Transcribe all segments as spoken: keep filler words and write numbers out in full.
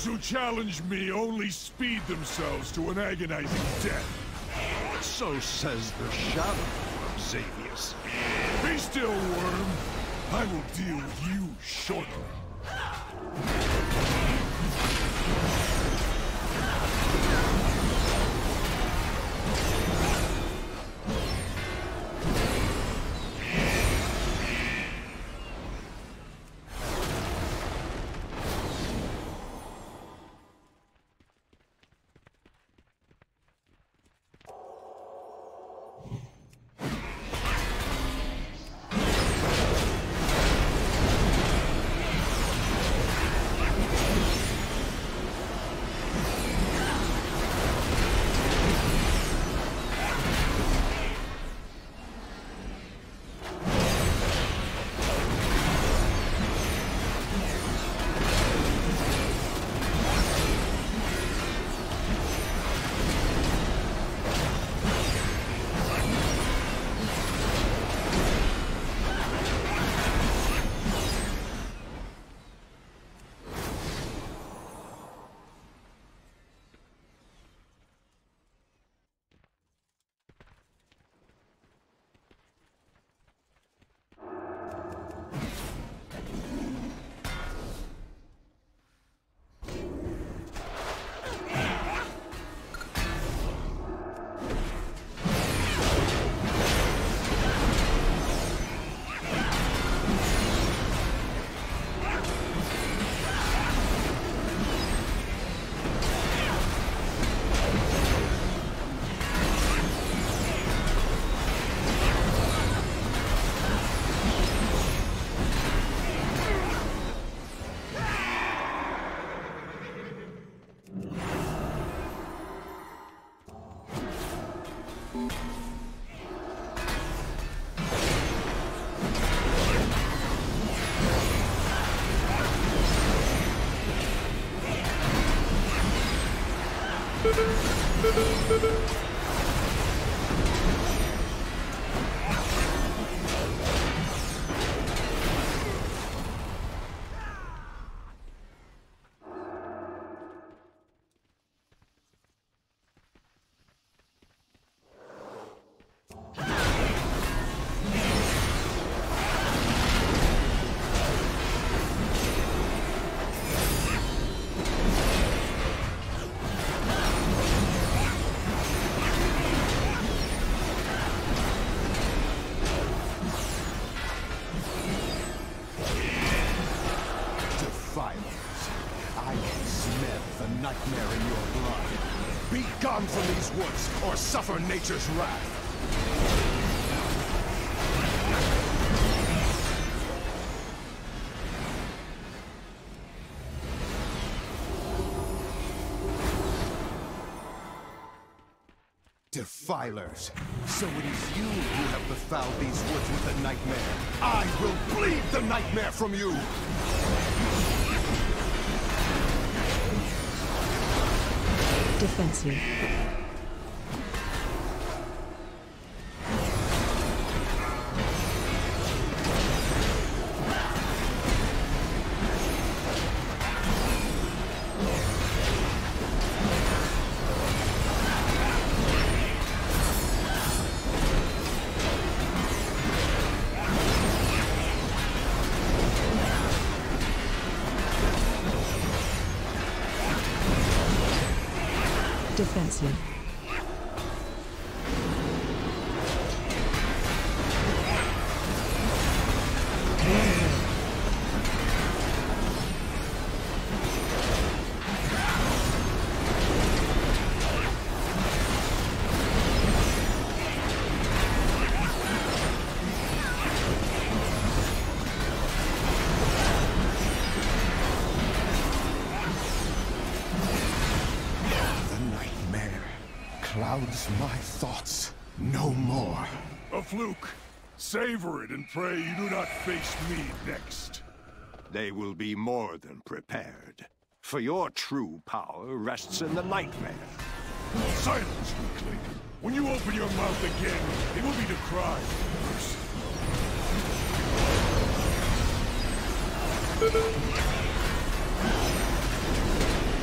Those who challenge me only speed themselves to an agonizing death. So says the shadow of Xavius. Be still, worm. I will deal with you shortly. Gone from these woods, or suffer nature's wrath. Defilers. So it is you who have befouled these woods with the nightmare. I will bleed the nightmare from you! Defensive. Defensive. Clouds my thoughts no more. A fluke. Savor it and pray you do not face me next. They will be more than prepared. For your true power rests in the nightmare. Silence, weakling. When you open your mouth again, it will be to cry for mercy.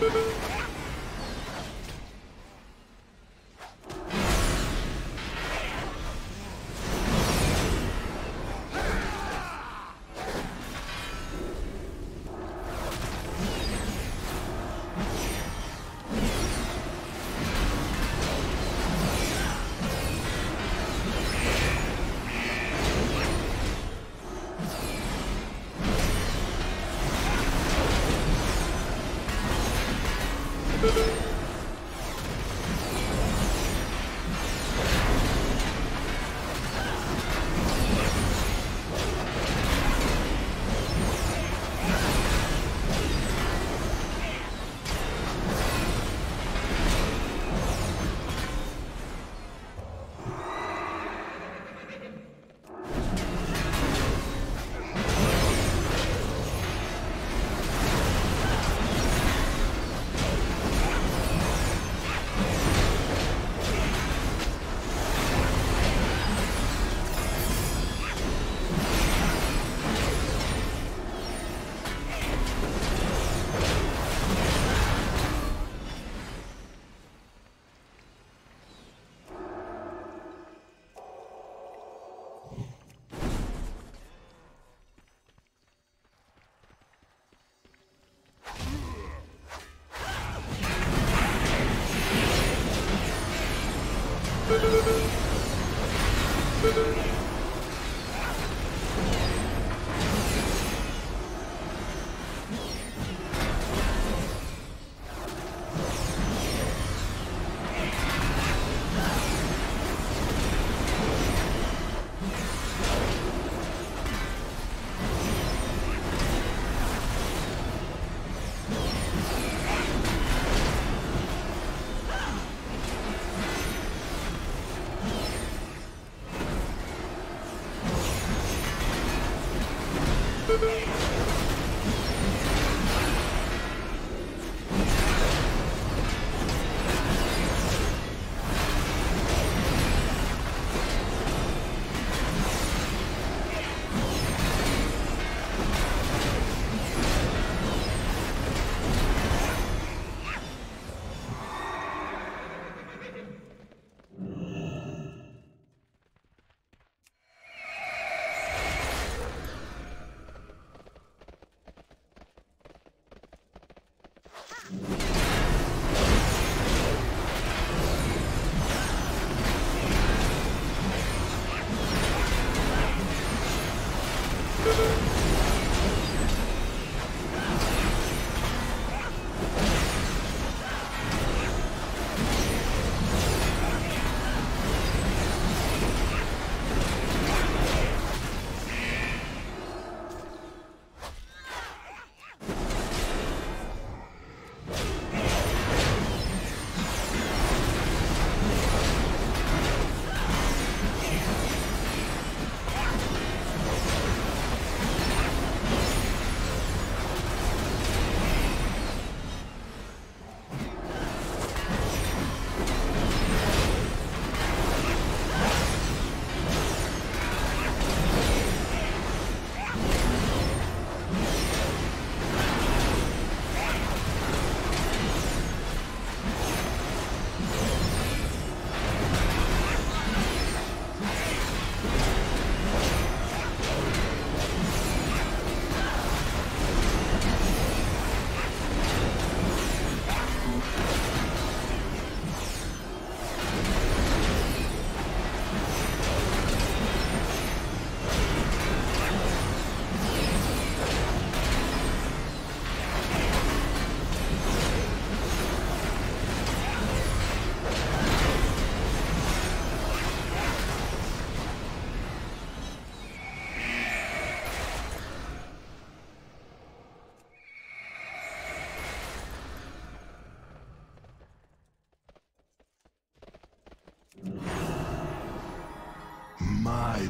My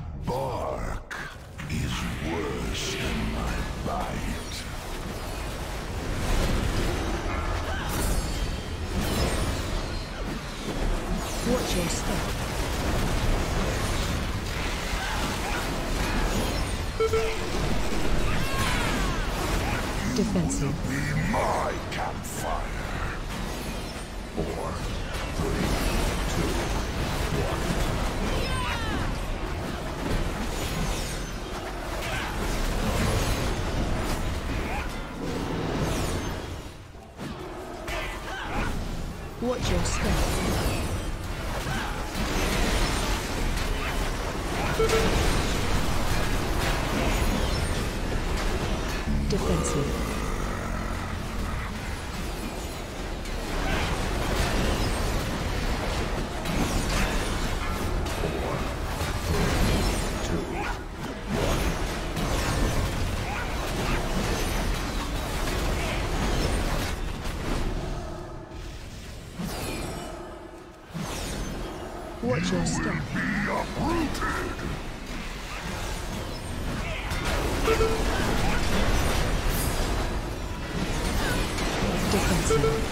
bark is worse than my bite. Watch your step. Defensive. Be my campfire. Four, three, two, one. Watch your step. Defensive. Watch your step. Be uprooted. Defensive.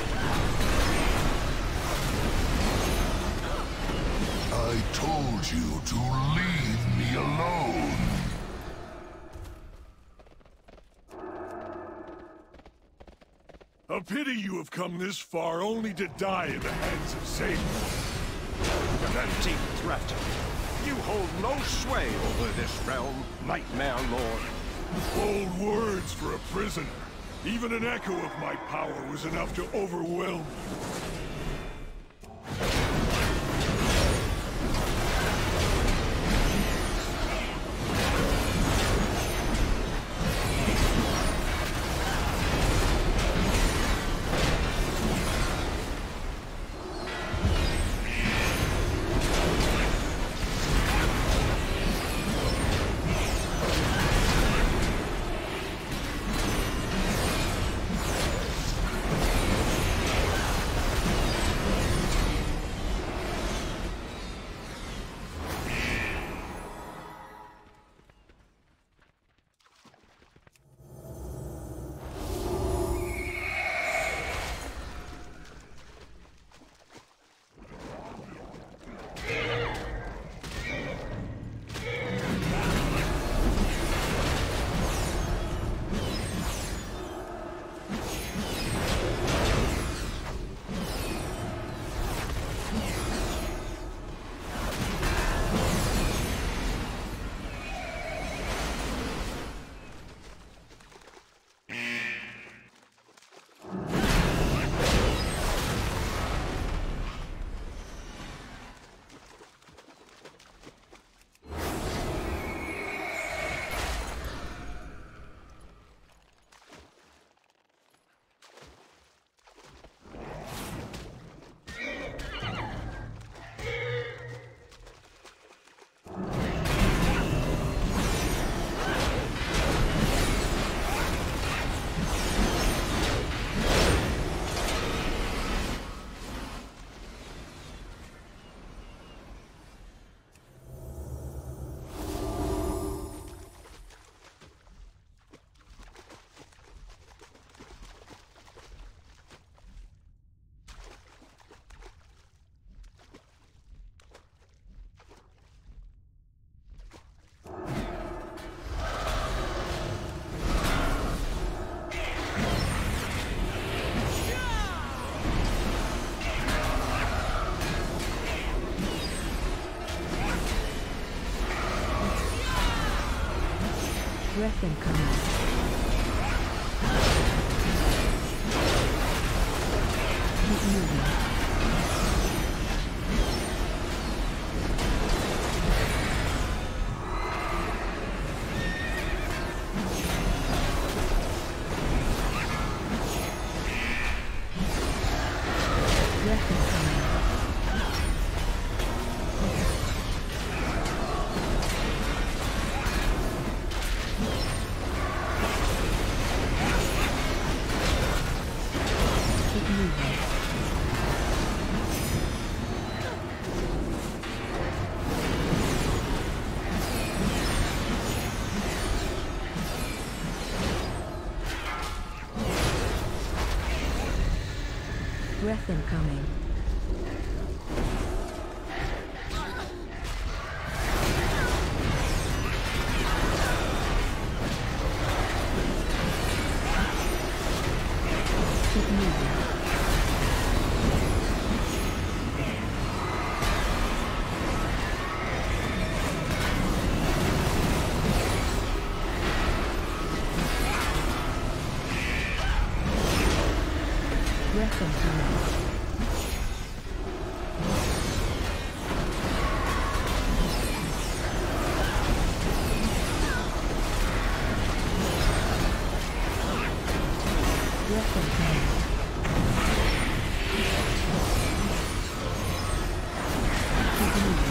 I told you to leave me alone. A pity you have come this far only to die in the hands of Satan. An empty threat. You hold no sway over this realm, Nightmare Lord. Bold words for a prisoner. Even an echo of my power was enough to overwhelm you. Breath incoming. Keep moving. Breath incoming. Keep moving. Breath incoming. Breath incoming. Keep moving.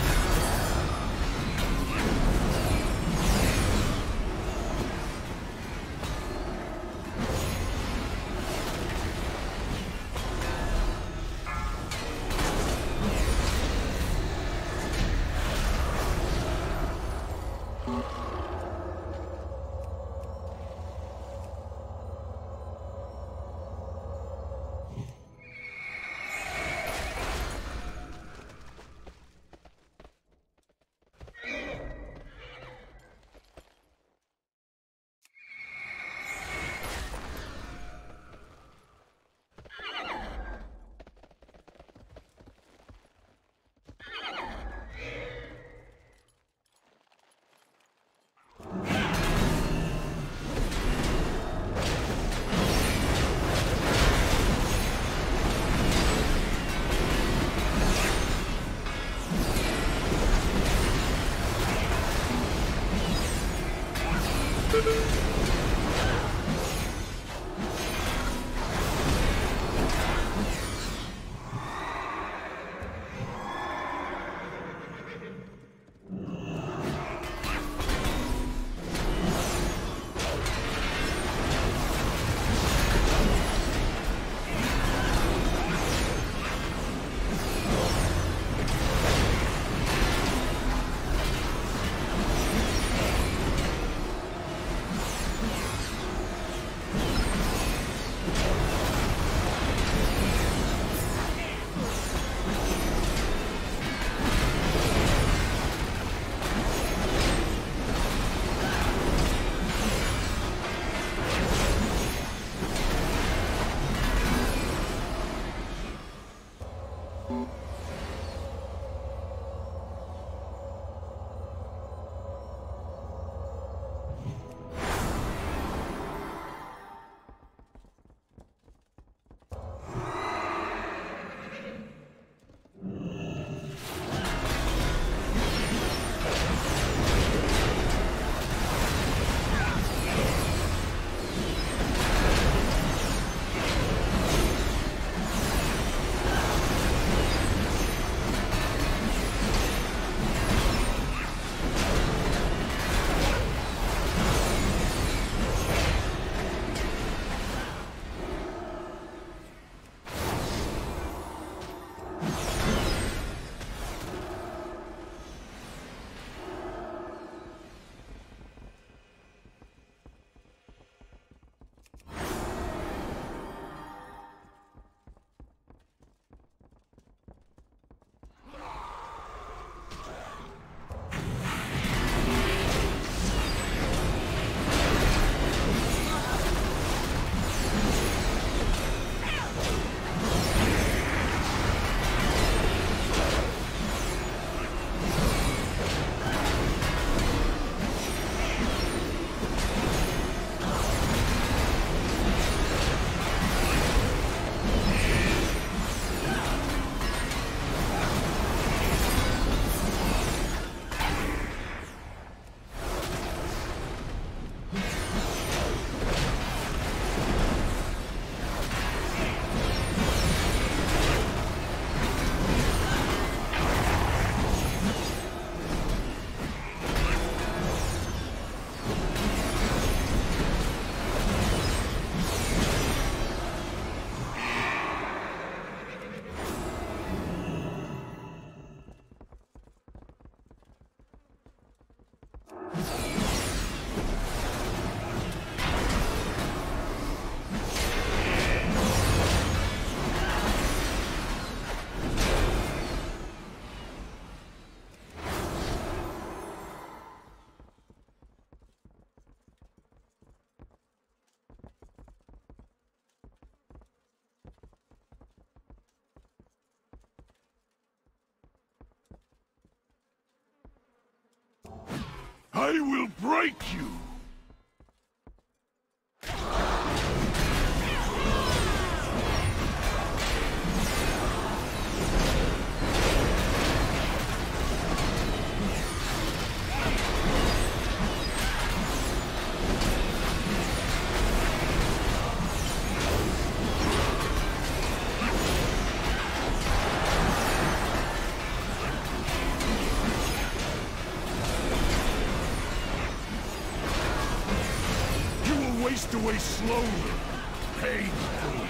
I will break you! waste away slowly, painfully.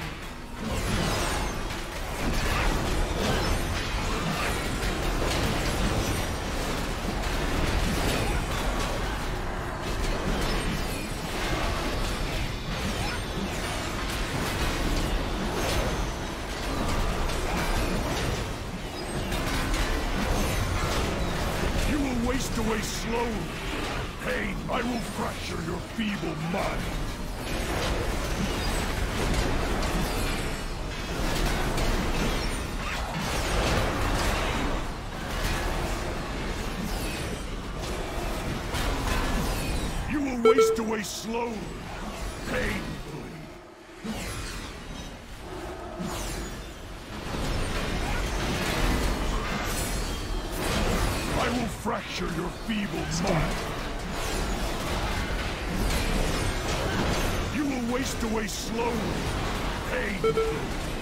Waste away slowly. Pain, I will fracture your feeble mind. You will waste away slowly, painfully. I will fracture your feeble mind. You will waste away slowly, painfully.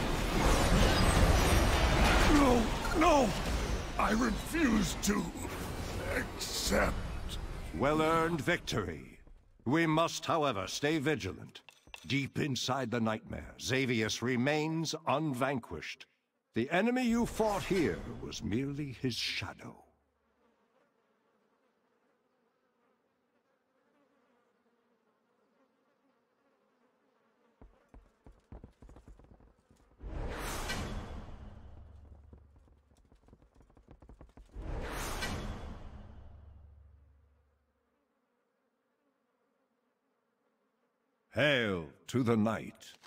No, no! I refuse to accept. Well-earned victory. We must, however, stay vigilant. Deep inside the nightmare, Xavius remains unvanquished. The enemy you fought here was merely his shadow. Hail to the night.